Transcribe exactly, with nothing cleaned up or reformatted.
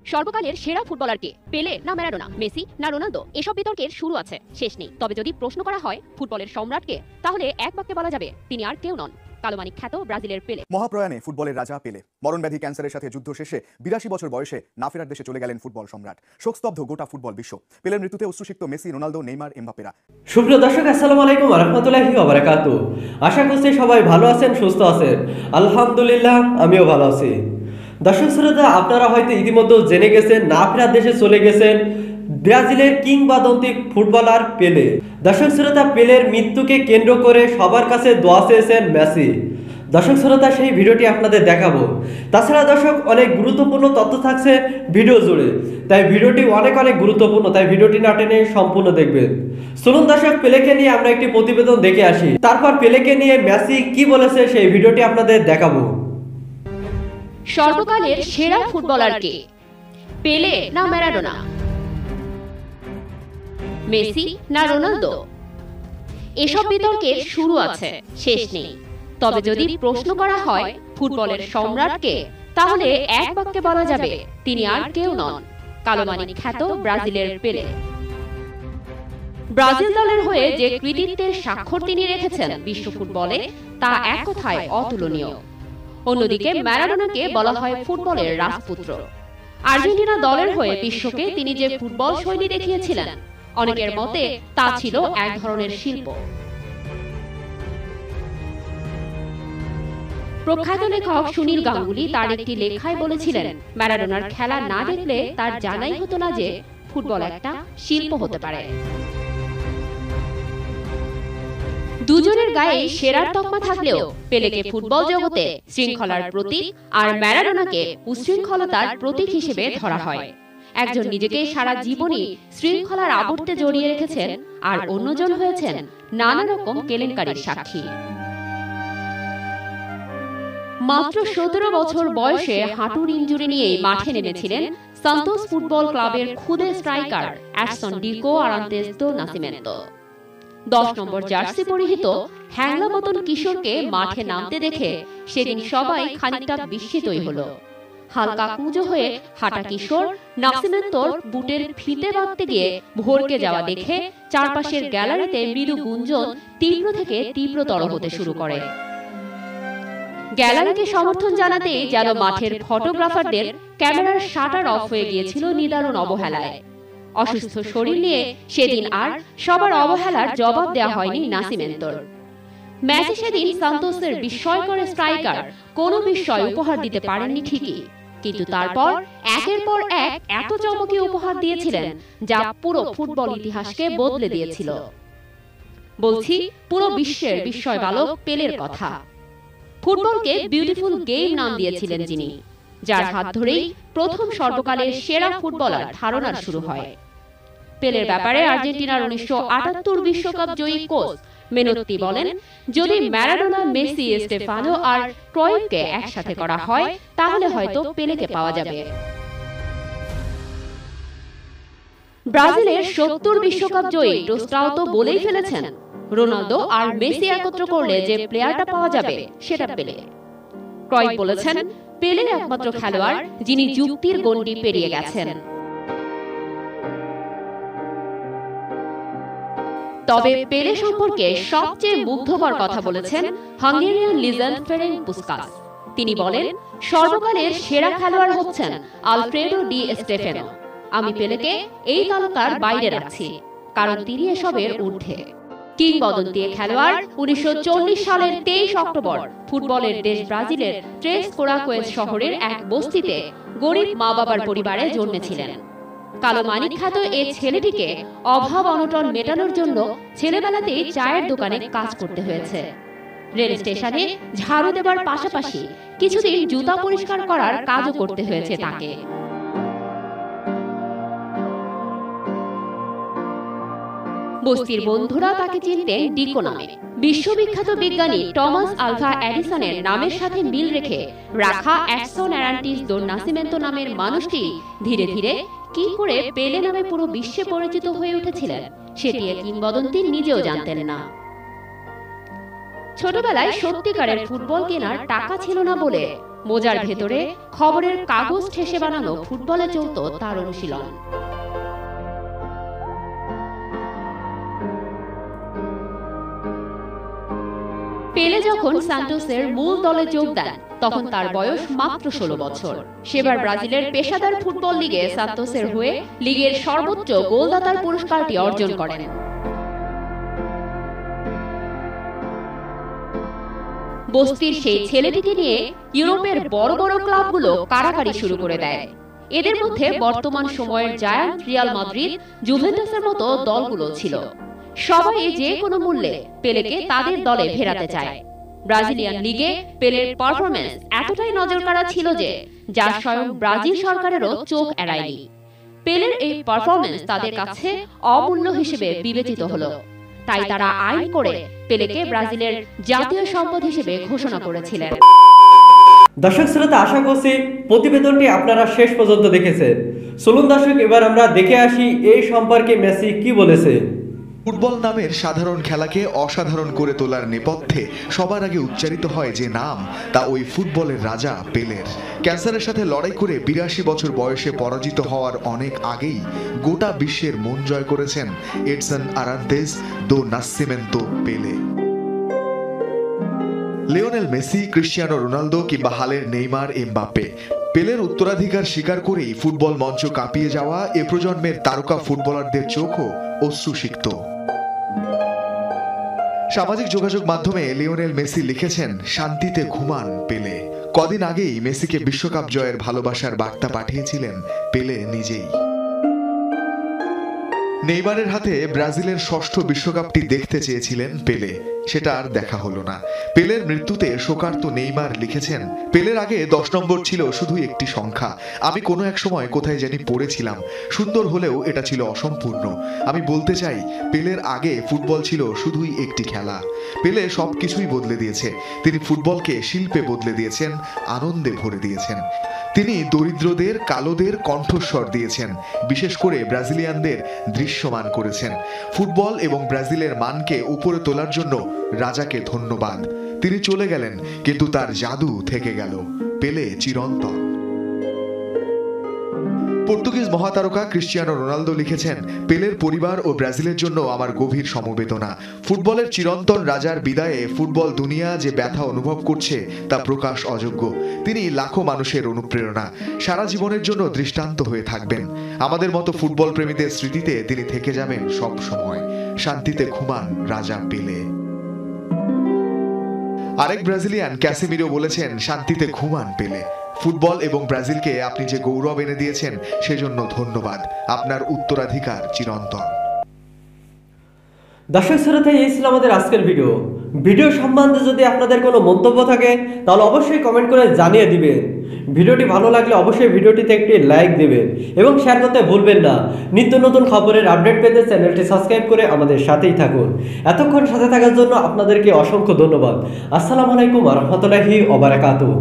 সর্বকালের সেরা ফুটবলার কে? পেলে না ম্যারাডোনা, মেসি না রোনালদো? এসব বিতর্কের শুরু আছে, শেষ নেই। তবে যদি প্রশ্ন করা হয় ফুটবলের সম্রাটকে, তাহলে এক বাক্যে বলা যাবে তিনি আর কেউ নন, কালোমানিক খ্যাত ব্রাজিলের পেলে। মহাপ্রয়াণে ফুটবলের রাজা পেলে মরণব্যাধি ক্যান্সারের সাথে যুদ্ধ শেষে বিরাশি বছর বয়সে না ফেরার দেশে চলে গেলেন ফুটবল সম্রাট। শোকস্তব্ধ গোটা ফুটবল বিশ্ব। পেলের মৃত্যুতে অশ্রুসিক্ত মেসি, রোনালদো, নেইমার, এমবাপেরা। সুপ্রিয় দর্শক, আসসালামু আলাইকুম ওয়া রাহমাতুল্লাহি ওয়া বারাকাতুহু। আশা করছি সবাই ভালো আছেন, সুস্থ আছেন। আলহামদুলিল্লাহ, আমিও ভালো আছি। দর্শক শ্রোতা, আপনারা হয়তো ইতিমধ্যে জেনে গেছেন না ফেরার দেশে চলে গেছেন ব্রাজিলের কিংবদন্তি ফুটবলার পেলে। দর্শক শ্রোতা, পেলের মৃত্যুকে কেন্দ্র করে সবার কাছে দোয়া চেয়েছেন মেসি। দর্শক শ্রোতা, সেই ভিডিওটি আপনাদের দেখাবো। তাছাড়া দর্শক, অনেক গুরুত্বপূর্ণ তথ্য থাকছে ভিডিও জুড়ে, তাই ভিডিওটি অনেক অনেক গুরুত্বপূর্ণ, তাই ভিডিওটি না টেনে সম্পূর্ণ দেখবেন। চলুন দর্শক, পেলেকে নিয়ে আমরা একটি প্রতিবেদন দেখে আসি, তারপর পেলেকে নিয়ে মেসি কি বলেছে সেই ভিডিওটি আপনাদের দেখাবো। সর্বকালের সেরা ফুটবলার কে? পেলে না ম্যারাডোনা, মেসি না রোনালদো? এসব বিতর্কের শুরু আছে, শেষ নেই। তবে যদি প্রশ্ন করা হয় ফুটবলের সম্রাটকে, তাহলে এক বাক্যে বলা যাবে তিনি আর কেউ নন, কালোমানিক খ্যাত ব্রাজিলের পেলে। ব্রাজিল দলের হয়ে যে কৃতিত্বের স্বাক্ষর তিনি রেখেছেন বিশ্ব ফুটবলে, তা এক কথায় অতুলনীয়। অন্যদিকে ম্যারাডোনাকে বলা হয় ফুটবলের রাজপুত্র। আর্জেন্টিনা দলের হয়ে বিশ্বকে তিনি যে ফুটবল শৈলী দেখিয়েছিলেন, অনেকের মতে তা ছিল এক ধরনের শিল্প। প্রখ্যাত লেখক সুনীল গাঙ্গুলি তার একটি লেখায় বলেছিলেন, ম্যারাডোনার খেলা না দেখলে তার জানাই হতো না যে ফুটবল একটা শিল্প হতে পারে। দুজনের গায়ে সেরার তকমা থাকলেও পেলেকে ফুটবল জগতে শৃঙ্খলার প্রতীক আর ম্যারাডোনাকে উশৃঙ্খলতার প্রতীক হিসেবে ধরা হয়। একজন নিজেকে সারা জীবনই শৃঙ্খলার আবর্তে জড়িয়ে রেখেছেন, আর অন্যজন হয়েছেন নানা রকম কেলেঙ্কারির সাক্ষী। মাত্র সতেরো বছর বয়সে হাঁটুর ইনজুরি নিয়েই মাঠে নেমেছিলেন সান্তোস ফুটবল ক্লাবের খুদে striker Edson Dico Arantes do Nascimento. দশ নম্বর জার্সি পরিহিত হ্যাংলা মতন কিশোরকে মাঠে নামতে দেখে সেদিন সবাই খানিকটা বিস্মিতই হলো। হালকা কুঁজো হয়ে হাঁটা কিশোর নাসিমেন্তোর বুটের ফিতে বাঁধতে গিয়ে ভরকে যাওয়া দেখে চারপাশের গ্যালারিতে মৃদু গুঞ্জন তীব্র থেকে তীব্রতর হতে শুরু করে। গ্যালারিকে সমর্থন জানাতেই যেন মাঠের ফটোগ্রাফারদের ক্যামেরার শাটার অফ হয়ে গিয়েছিল নিদারুণ অবহেলায়। অসুস্থ শরীর নিয়ে সেদিন আর সবার অবহেলার জবাব দেওয়া হয়নি নাসিমেন্তোর। ম্যাচে সেদিন সান্তোসের বিস্ময়কর স্ট্রাইকার কোনো বিস্ময় উপহার দিতে পারেননি ঠিকই, কিন্তু তারপর একের পর এক এত চমকীয় উপহার দিয়েছিলেন যা পুরো ফুটবল ইতিহাসকে বদলে দিয়েছিল। বলছি পুরো বিশ্বের বিস্ময় বালক পেলের কথা। ফুটবলকে বিউটিফুল গেম নাম দিয়েছিলেন যিনি, যার হাত ধরেই প্রথম সর্বকালের সেরা ফুটবলার ধারণার শুরু হয়। পেলের ব্যাপারে আর্জেন্টিনার উনিশশো আটাত্তর বিশ্বকাপ জয়ী কোচ মেনোত্তি বলেন, যদি ম্যারাডোনা, মেসি, স্টেফানো আর ক্রয়ফকে একসাথে করা হয়, তাহলে হয়তো পেলেকে পাওয়া যাবে। ব্রাজিলের সত্তর বিশ্বকাপ জয়ী টোস্টাও তো বলেই ফেলেছেন, রোনালদো আর মেসি একত্র করলে যে প্লেয়ারটা পাওয়া যাবে সেটা পেলে। ক্রয়ফ বলেছেন, পেলে একমাত্র খেলোয়াড় যিনি যুক্তির গণ্ডি পেরিয়ে গেছেন। তবে পেলে সম্পর্কে সবচেয়ে মুগ্ধকর কথা বলেছেন হাঙ্গেরিয়ান লিজেন্ড ফেরেন্ক পুস্কাস। তিনি বলেন, সর্বকালের সেরা খেলোয়াড় হচ্ছেন আলফ্রেডো ডি স্টেফানো। আমি পেলেকে এই তালিকার বাইরে রাখছি, কারণ তিনি এসবের ঊর্ধ্বে। কিংবদন্তি খেলোয়াড় উনিশশো চল্লিশ সালের তেইশ অক্টোবর ফুটবলের দেশ ব্রাজিলের ট্রেস কোরাকোয়েস শহরের এক বস্তিতে গরিব মা বাবার পরিবারে জন্মেছিলেন। কালোমানিক খ্যাত এই ছেলেটিকে অভাব অনটন মেটানোর জন্য ছেলেবেলাতেই চায়ের দোকানে কাজ করতে হয়েছে। রেল স্টেশনে ঝাড়ু দেবার পাশাপাশি কিছুদিন জুতা পরিষ্কার করার কাজও করতে হয়েছে তাকে। বস্তির বন্ধুরা তাকে চিনতেন ডিকো নামে। বিশ্ববিখ্যাত বিজ্ঞানী টমাস আলভা এডিসনের নামের সাথে মিল রেখে রাখা অ্যাডসন অ্যারান্টিস দো নাসিমেন্তো নামের মানুষটি ধীরে ধীরে কি করে পেলে নামে পুরো বিশ্বে পরিচিত হয়ে উঠেছিলেন, সেটি কিংবদন্তি নিজেও জানতেন না। ছোটবেলায় সত্যিকারের ফুটবল কেনার টাকা ছিল না বলে মোজার ভেতরে খবরের কাগজ ঠেসে বানানো ফুটবলে চলত তার অনুশীলন। পেলে যখন সান্তোসের মূল দলে যোগ দেন তখন তার বয়স মাত্র ষোলো বছর। সেবার ব্রাজিলের পেশাদার ফুটবল লিগে সান্তোসের হয়ে লিগের সর্বোচ্চ গোলদাতার পুরস্কারটি অর্জন করেন। বস্তির সেই ছেলেটিকে নিয়ে ইউরোপের বড় বড় ক্লাবগুলো কাড়াকাড়ি শুরু করে দেয়। এদের মধ্যে বর্তমান সময়ের জায়ান্ট রিয়াল মাদ্রিদ, জুভেন্টাসের মতো দলগুলো ছিল। সবাই যে কোনো মূল্যে পেলেকে তাদের দলে ফেরাতে চায়। ব্রাজিলিয়ান লিগে পেলের পারফরম্যান্স এতটাই নজরকাড়া ছিল যে যা স্বয়ং ব্রাজিল সরকারেরও চোখ এড়ায়নি। পেলের এই পারফরম্যান্স তাদের কাছে অমূল্য হিসেবে বিবেচিত হলো। তাই তারা আইন করে পেলেকে ব্রাজিলের জাতীয় সম্পদ হিসেবে ঘোষণা করেছিলেন। দর্শক শ্রোতা, আশা করছি প্রতিবেদনটি আপনারা শেষ পর্যন্ত দেখেছেন। চলুন দর্শক, এবার আমরা দেখে আসি এই সম্পর্কে মেসি কি বলেছে। ফুটবল নামের সাধারণ খেলাকে অসাধারণ করে তোলার নেপথ্যে সবার আগে উচ্চারিত হয় যে নাম, তা ওই ফুটবলের রাজা পেলের। ক্যান্সারের সাথে লড়াই করে বিরাশি বছর বয়সে পরাজিত হওয়ার অনেক আগেই গোটা বিশ্বের মন জয় করেছেন Edson Arantes do Nascimento Pele. Lionel Messi, Cristiano Ronaldo কিংবা হালের নেইমার, এমবাপ্পে, পেলের উত্তরাধিকার স্বীকার করেই ফুটবল মঞ্চ কাঁপিয়ে যাওয়া এ প্রজন্মের তারকা ফুটবলারদের চোখও অশ্রুসিক্ত। সামাজিক যোগাযোগ মাধ্যমে লিওনেল মেসি লিখেছেন, শান্তিতে ঘুমান পেলে। কদিন আগেই মেসিকে বিশ্বকাপ জয়ের ভালোবাসার বার্তা পাঠিয়েছিলেন পেলে নিজেই। নেইমারের হাতে ব্রাজিলের ষষ্ঠ বিশ্বকাপটি দেখতে চেয়েছিলেন পেলে, সেটা আর দেখা হলো না। পেলের মৃত্যুতে শোকার্ত নেইমার লিখেছেন, পেলের আগে দশ নম্বর ছিল শুধু একটি সংখ্যা। আমি কোনো এক সময় কোথায় জানি পড়েছিলাম, সুন্দর হলেও এটা ছিল অসম্পূর্ণ। আমি বলতে চাই, পেলের আগে ফুটবল ছিল শুধুই একটি খেলা। পেলে সব কিছুই বদলে দিয়েছে। তিনি ফুটবলকে শিল্পে বদলে দিয়েছেন, আনন্দে ভরে দিয়েছেন। তিনি দরিদ্রদের, কালোদের কণ্ঠস্বর দিয়েছেন, বিশেষ করে ব্রাজিলিয়ানদের দৃশ্যমান করেছেন। ফুটবল এবং ব্রাজিলের মানকে উপরে তোলার জন্য রাজাকে ধন্যবাদ। তিনি চলে গেলেন, কিন্তু তার জাদু থেকে গেল। পেলে চিরন্তন। পর্তুগিজ মহাতারকা ক্রিশ্চিয়ানো রোনালদো লিখেছেন, পেলের পরিবার ও ব্রাজিলের জন্য আমার গভীর সমবেদনা। ফুটবলের চিরন্তন রাজার বিদায়ে ফুটবল দুনিয়া যে ব্যথা অনুভব করছে তা প্রকাশ অযোগ্য। তিনি লাখো মানুষের অনুপ্রেরণা, সারা জীবনের জন্য দৃষ্টান্ত হয়ে থাকবেন। আমাদের মতো ফুটবল প্রেমীদের স্মৃতিতে তিনি থেকে যাবেন সব সময়। শান্তিতে ঘুমান রাজা পেলে। আরেক ব্রাজিলিয়ান ক্যাসিমিরো বলেছেন, শান্তিতে ঘুমান পেলে। ফুটবল এবং ব্রাজিলকে আপনি যে গৌরব এনে দিয়েছেন সেজন্য ধন্যবাদ। আপনার উত্তরাধিকার চিরন্তন। দর্শক শ্রোতা, এই ছিল আমাদের আজকের ভিডিও। ভিডিও সম্বন্ধে যদি আপনাদের কোনো মন্তব্য থাকে তাহলে অবশ্যই কমেন্ট করে জানিয়ে দিবেন। ভিডিওটি ভালো লাগলে অবশ্যই ভিডিওটিতে একটি লাইক দিবেন এবং শেয়ার করতে ভুলবেন না। নিত্য নতুন খবরের আপডেট পেতে চ্যানেলটি সাবস্ক্রাইব করে আমাদের সাথেই থাকুন। এতক্ষণ সাথে থাকার জন্য আপনাদেরকে অসংখ্য ধন্যবাদ। আসসালামু আলাইকুম ওয়া রাহমাতুল্লাহি ওয়া বারাকাতুহু।